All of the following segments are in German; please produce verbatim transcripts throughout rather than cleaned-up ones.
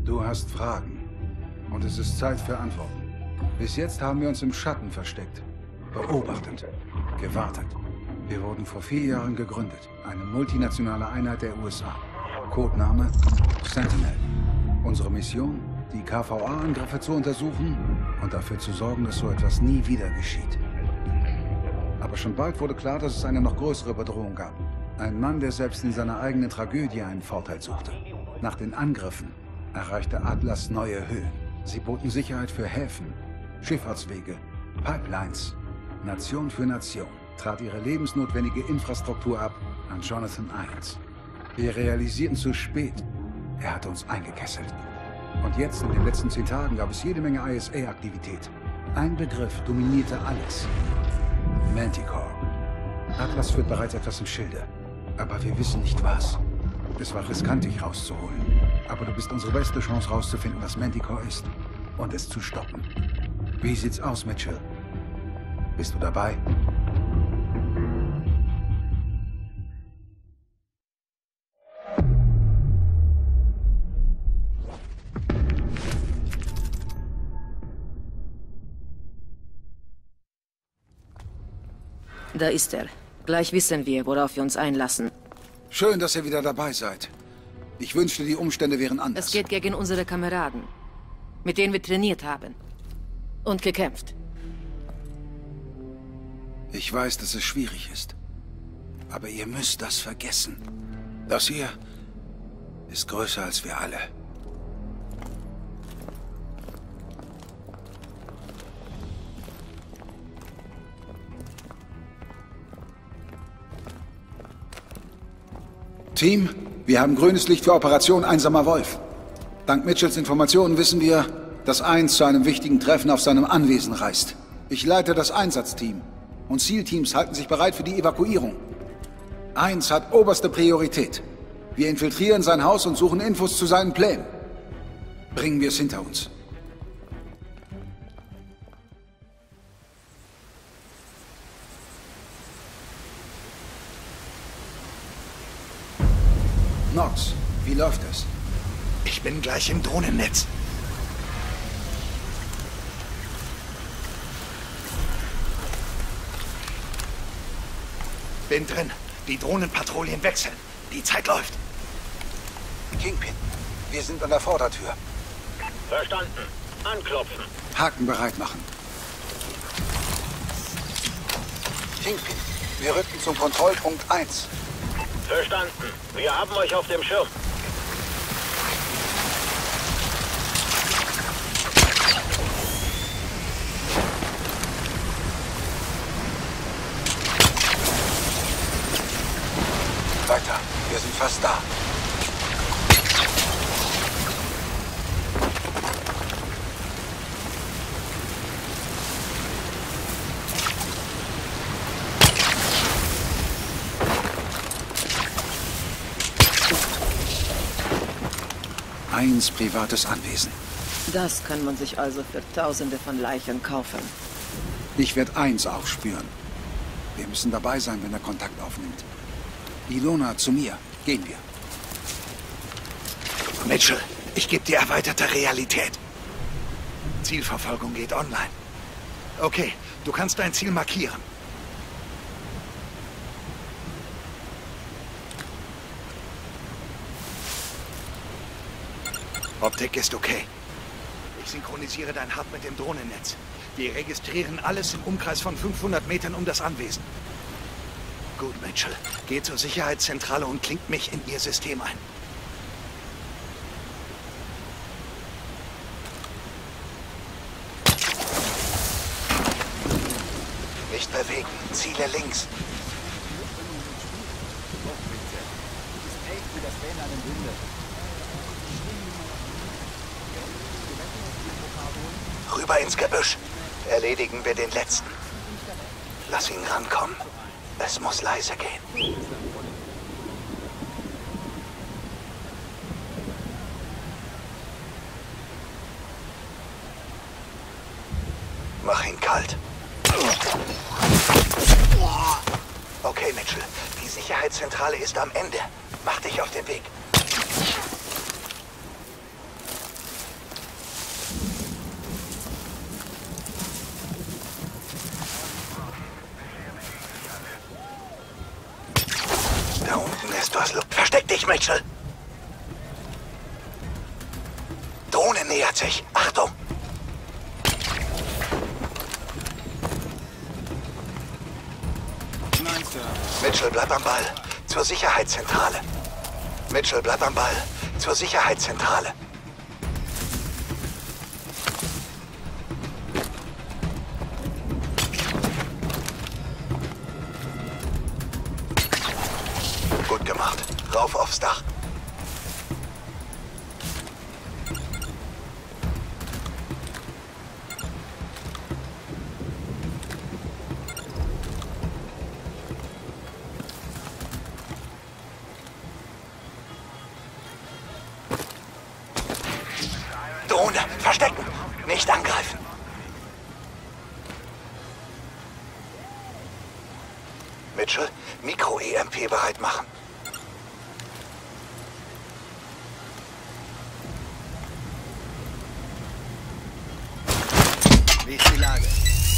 Du hast Fragen. Und es ist Zeit für Antworten. Bis jetzt haben wir uns im Schatten versteckt. Beobachtet. Gewartet. Wir wurden vor vier Jahren gegründet. Eine multinationale Einheit der U S A. Codename Sentinel. Unsere Mission? Die K V A-Angriffe zu untersuchen und dafür zu sorgen, dass so etwas nie wieder geschieht. Aber schon bald wurde klar, dass es eine noch größere Bedrohung gab. Ein Mann, der selbst in seiner eigenen Tragödie einen Vorteil suchte. Nach den Angriffen erreichte Atlas neue Höhen. Sie boten Sicherheit für Häfen, Schifffahrtswege, Pipelines. Nation für Nation trat ihre lebensnotwendige Infrastruktur ab an Jonathan Irons. Wir realisierten zu spät, er hatte uns eingekesselt. Und jetzt, in den letzten zehn Tagen, gab es jede Menge I S A-Aktivität. Ein Begriff dominierte alles. Manticore. Atlas führt bereits etwas im Schilde. Aber wir wissen nicht was. Es war riskant, dich rauszuholen. Aber du bist unsere beste Chance, rauszufinden, was Manticore ist. Und es zu stoppen. Wie sieht's aus, Mitchell? Bist du dabei? Da ist er. Gleich wissen wir, worauf wir uns einlassen. Schön, dass ihr wieder dabei seid. Ich wünschte, die Umstände wären anders. Es geht gegen unsere Kameraden, mit denen wir trainiert haben. Und gekämpft. Ich weiß, dass es schwierig ist. Aber ihr müsst das vergessen. Das hier ist größer als wir alle. Team, wir haben grünes Licht für Operation Einsamer Wolf. Dank Mitchells Informationen wissen wir, dass Eins zu einem wichtigen Treffen auf seinem Anwesen reist. Ich leite das Einsatzteam und Zielteams halten sich bereit für die Evakuierung. Eins hat oberste Priorität. Wir infiltrieren sein Haus und suchen Infos zu seinen Plänen. Bringen wir es hinter uns. Nox, wie läuft es? Ich bin gleich im Drohnennetz. Bin drin. Die Drohnenpatrouillen wechseln. Die Zeit läuft. Kingpin, wir sind an der Vordertür. Verstanden. Anklopfen. Haken bereit machen. Kingpin, wir rücken zum Kontrollpunkt eins. Verstanden. Wir haben euch auf dem Schirm. Weiter. Wir sind fast da. Eins privates Anwesen. Das kann man sich also für Tausende von Leichen kaufen. Ich werde Eins aufspüren. Wir müssen dabei sein, wenn er Kontakt aufnimmt. Ilona, zu mir. Gehen wir. Mitchell, ich gebe dir erweiterte Realität. Zielverfolgung geht online. Okay, du kannst dein Ziel markieren. Optik ist okay. Ich synchronisiere dein Hub mit dem Drohnennetz. Wir registrieren alles im Umkreis von fünfhundert Metern um das Anwesen. Gut, Mitchell. Geh zur Sicherheitszentrale und klingt mich in ihr System ein. Nicht bewegen. Ziele links. Rüber ins Gebüsch. Erledigen wir den letzten. Lass ihn rankommen. Es muss leise gehen. Mach ihn kalt. Okay, Mitchell. Die Sicherheitszentrale ist am Ende. Mach dich auf den Weg. Los, Mitchell! Drohne nähert sich. Achtung! Nein, Sir. Mitchell, bleib am Ball. Zur Sicherheitszentrale. Mitchell, bleib am Ball. Zur Sicherheitszentrale. Gut gemacht. Rauf aufs Dach. Drohne, verstecken! Nicht angreifen! Mitchell, Mikro-E M P bereit machen. Wie ist die Lage?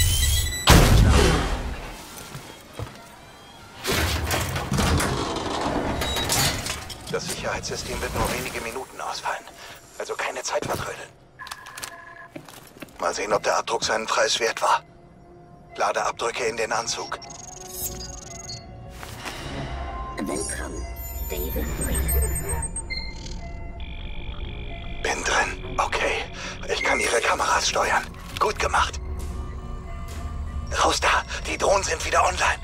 Das Sicherheitssystem wird nur wenige Minuten ausfallen. Also keine Zeit vertrödeln. Mal sehen, ob der Abdruck seinen Preis wert war. Lade Abdrücke in den Anzug. Willkommen, David. Bin drin. Okay. Ich kann Ihre Kameras steuern. Gut gemacht. Raus da. Die Drohnen sind wieder online.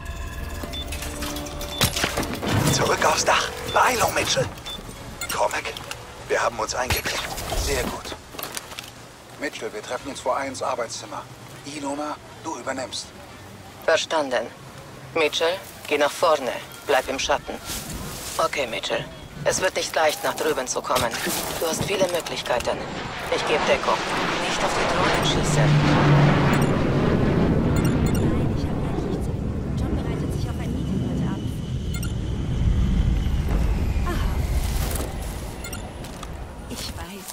Zurück aufs Dach. Beeilung, Mitchell. Cormac, wir haben uns eingekriegt. Sehr gut. Mitchell, wir treffen uns vor eins Arbeitszimmer. Ilona, du übernimmst. Verstanden. Mitchell, geh nach vorne. Bleib im Schatten. Okay, Mitchell. Es wird nicht leicht, nach drüben zu kommen. Du hast viele Möglichkeiten. Ich gebe Deckung. Nicht auf die Drohnen schießen. Nein, ich habe gleich nichts. John bereitet sich auf ein Meeting heute Abend vor. Aha. Ich weiß.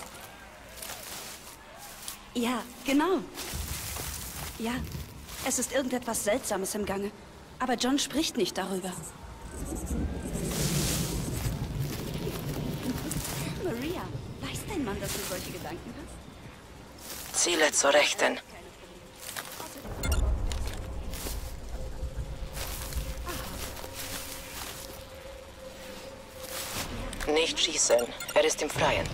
Ja, genau. Ja, es ist irgendetwas Seltsames im Gange. Aber John spricht nicht darüber. Maria, weiß dein Mann, dass du solche Gedanken hast? Ziele zur Rechten. Nicht schießen. Er ist im Freien.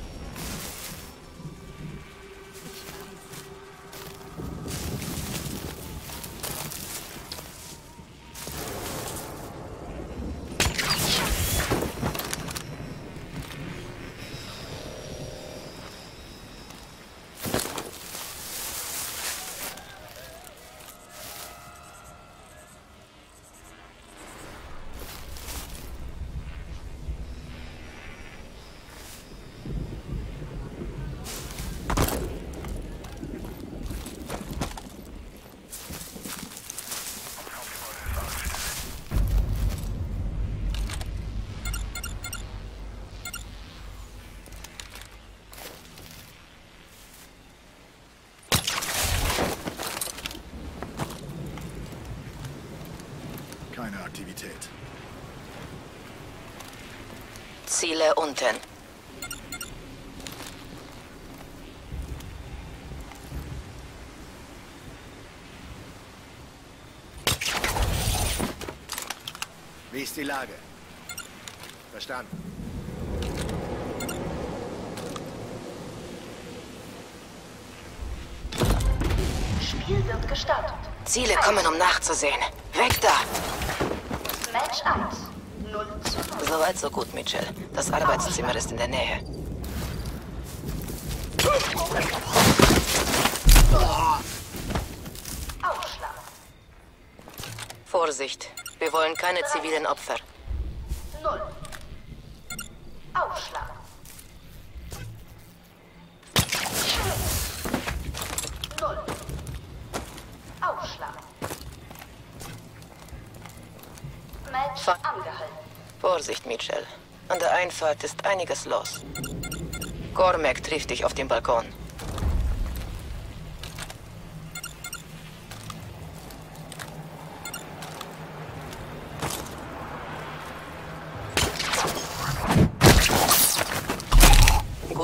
Keine Aktivität. Ziele unten. Wie ist die Lage? Verstanden. Spiel wird gestartet. Ziele kommen, um nachzusehen. Weg da! Match eins. null zu null. Soweit so gut, Mitchell. Das Arbeitszimmer ist in der Nähe. Aufschlag. Vorsicht. Wir wollen keine zivilen Opfer. null. Aufschlag. null. Aufschlag. Match Fa- angehalten. Vorsicht, Mitchell. An der Einfahrt ist einiges los. Cormac trifft dich auf dem Balkon.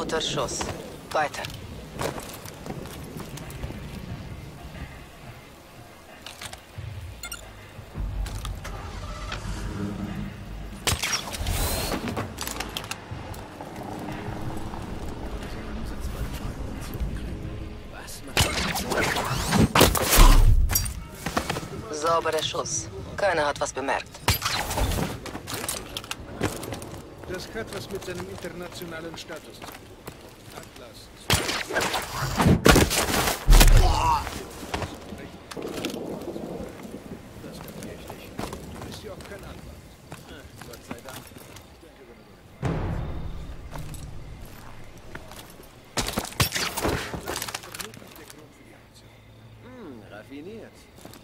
Guter Schuss. Weiter. Sauberer Schuss. Keiner hat was bemerkt. Das hat was mit seinem internationalen Status zu tun. Atlas. Das kapiere ich nicht. Du bist ja auch kein Anwalt. Ach, Gott sei Dank. Ich denke, wenn du Das ist doch wirklich der Grund für die Aktion. Hm, raffiniert.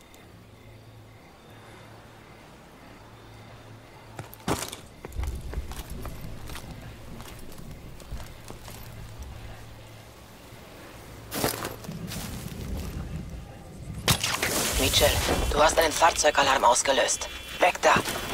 Mitchell, du hast einen Fahrzeugalarm ausgelöst. Weg da!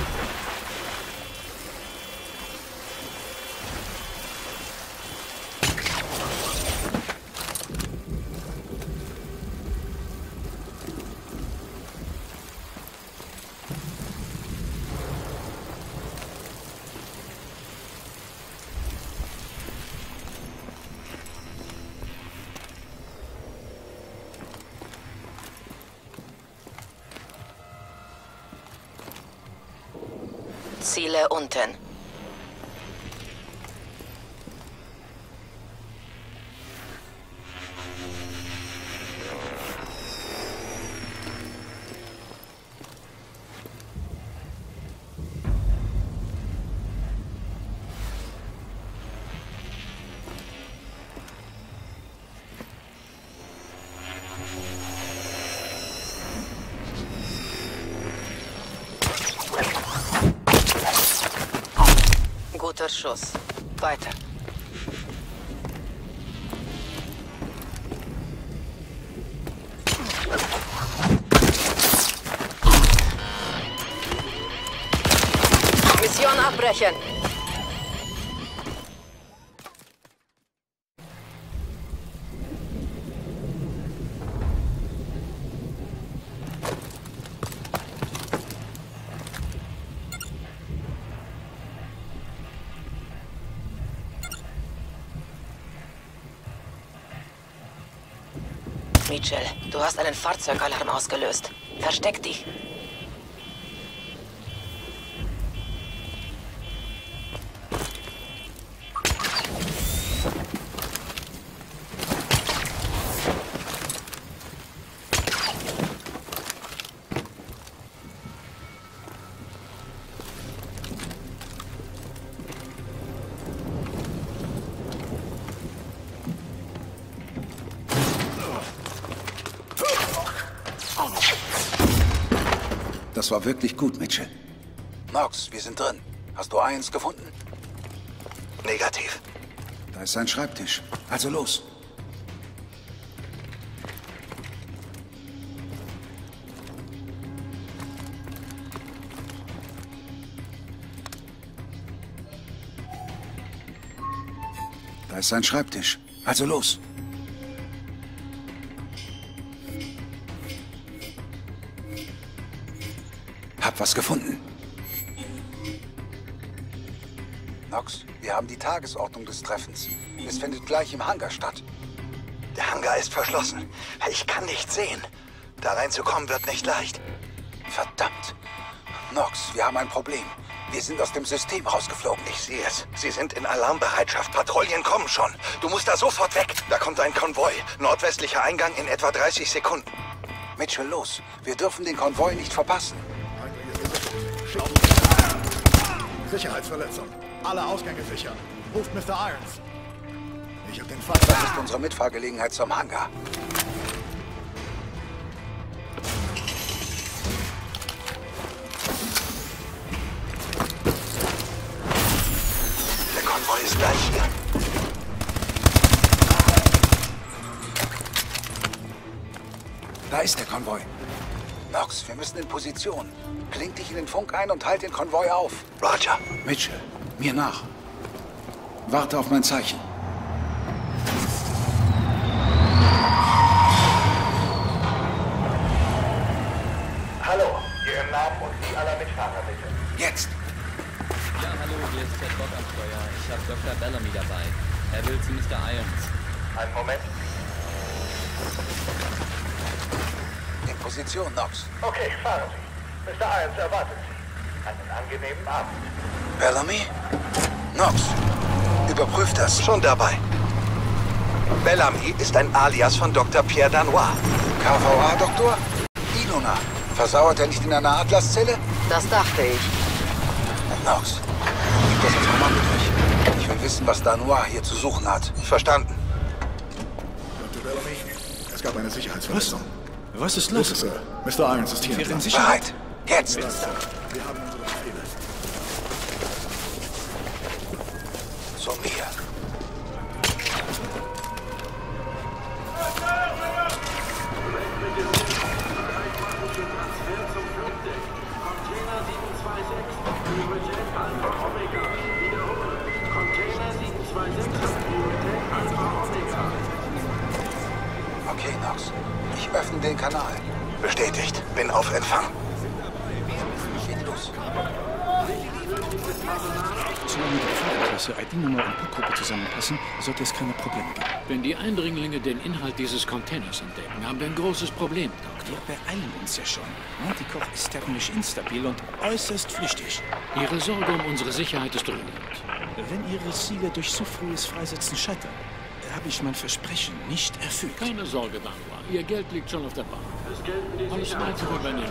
Ziele unten. Guter Schuss. Weiter. Mission abbrechen. Mitchell, du hast einen Fahrzeugalarm ausgelöst. Versteck dich. Das war wirklich gut, Mitchell. Knox, wir sind drin. Hast du eins gefunden? Negativ. Da ist sein Schreibtisch. Also los. Da ist sein Schreibtisch. Also los. Hab was gefunden. Knox, wir haben die Tagesordnung des Treffens. Es findet gleich im Hangar statt. Der Hangar ist verschlossen. Ich kann nichts sehen. Da reinzukommen wird nicht leicht. Verdammt. Knox, wir haben ein Problem. Wir sind aus dem System rausgeflogen. Ich sehe es. Sie sind in Alarmbereitschaft. Patrouillen kommen schon. Du musst da sofort weg. Da kommt ein Konvoi. Nordwestlicher Eingang in etwa dreißig Sekunden. Mitchell, los. Wir dürfen den Konvoi nicht verpassen. Sicherheitsverletzung. Alle Ausgänge sichern. Ruft Mister Irons. Ich hab den Fall. Das ist unsere Mitfahrgelegenheit zum Hangar. Der Konvoi ist gleich hier. Da ist der Konvoi. Knox, wir müssen in Position. Kling dich in den Funk ein und halt den Konvoi auf. Roger. Mitchell, mir nach. Warte auf mein Zeichen. Copy aller Mitfahrer, bitte. Jetzt! Ja, hallo, hier ist Ted Bock am Steuer. Ich habe Doktor Bellamy dabei. Er will zu Mister Irons. Einen Moment. In Position, Knox. Okay, fahren Sie. Mister Irons erwartet Sie. Einen angenehmen Abend. Bellamy? Knox, überprüft das. Schon dabei. Bellamy ist ein Alias von Doktor Pierre Danois. K V A-Doktor? Ilona. Versauert er nicht in einer Atlaszelle? Das dachte ich. Knox, gib das ins Kommando durch. Ich will wissen, was Danois hier zu suchen hat. Verstanden. Doktor Bellamy, es gab eine Sicherheitsverletzung. Was ist los? Los, Sir. Mister Irons ist hier. Wären Sicherheit? Bereit. Jetzt. Wir haben unsere Befehle. Zu mir. Okay, Knox. Ich öffne den Kanal. Bestätigt. Bin auf Empfang. Geht los. Solange die Fahrerklasse, I D-Nummer und Puckgruppe zusammenpassen, sollte es keine Probleme geben. Wenn die Eindringlinge den Inhalt dieses Containers entdecken, haben wir ein großes Problem, Doktor. Wir beeilen uns ja schon. Antikoch ist thermisch instabil und äußerst flüchtig. Ihre Sorge um unsere Sicherheit ist dringend. Wenn Ihre Ziele durch zu frühes Freisetzen scheitern, habe ich mein Versprechen nicht erfüllt. Keine Sorge, Danois. Ihr Geld liegt schon auf der Bank. Alles weitere übernehmen.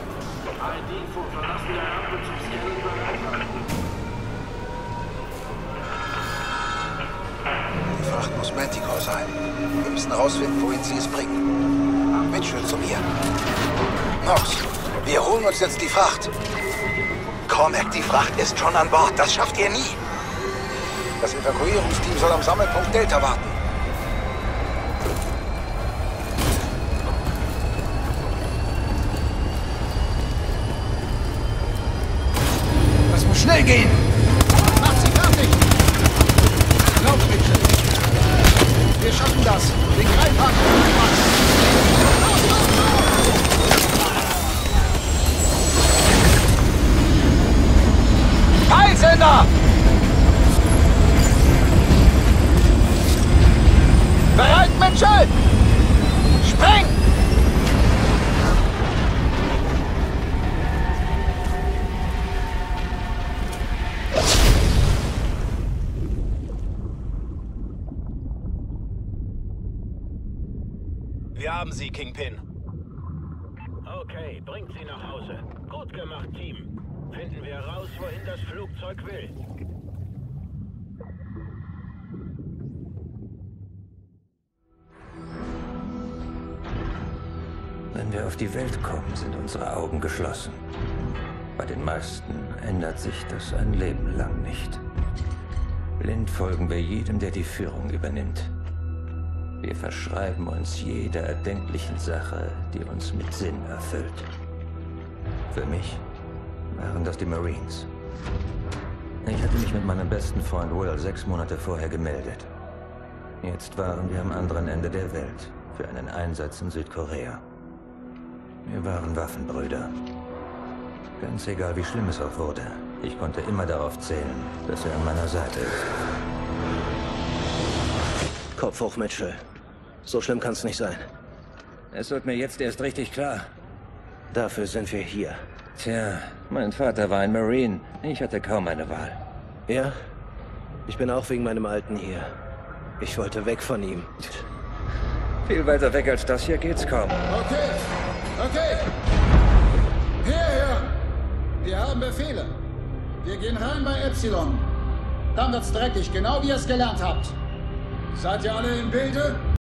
Die Fracht muss Manticore sein. Wir müssen rausfinden, wohin sie es bringen. Mitchell zu mir. Knox, wir holen uns jetzt die Fracht. Cormac, die Fracht ist schon an Bord. Das schafft ihr nie. Das Evakuierungsteam soll am Sammelpunkt Delta warten. Das muss schnell gehen! Macht sie fertig! Lauf, Mitchell! Wir schaffen das! Den Greifhaken! Peilsender! Bereit, Mitchell! Spreng! Wir haben sie, Kingpin. Okay, bringt sie nach Hause. Gut gemacht, Team. Finden wir raus, wohin das Flugzeug will. Wenn wir auf die Welt kommen, sind unsere Augen geschlossen. Bei den meisten ändert sich das ein Leben lang nicht. Blind folgen wir jedem, der die Führung übernimmt. Wir verschreiben uns jeder erdenklichen Sache, die uns mit Sinn erfüllt. Für mich waren das die Marines. Ich hatte mich mit meinem besten Freund Will sechs Monate vorher gemeldet. Jetzt waren wir am anderen Ende der Welt für einen Einsatz in Südkorea. Wir waren Waffenbrüder. Ganz egal, wie schlimm es auch wurde, ich konnte immer darauf zählen, dass er an meiner Seite ist. Kopf hoch, Mitchell. So schlimm kann es nicht sein. Es wird mir jetzt erst richtig klar. Dafür sind wir hier. Tja, mein Vater war ein Marine. Ich hatte kaum eine Wahl. Ja? Ich bin auch wegen meinem Alten hier. Ich wollte weg von ihm. Viel weiter weg als das hier geht's kaum. Okay, okay. Hierher. Wir haben Befehle. Wir gehen rein bei Epsilon. Dann wird's dreckig, genau wie ihr es gelernt habt. Seid ihr alle im Bilde?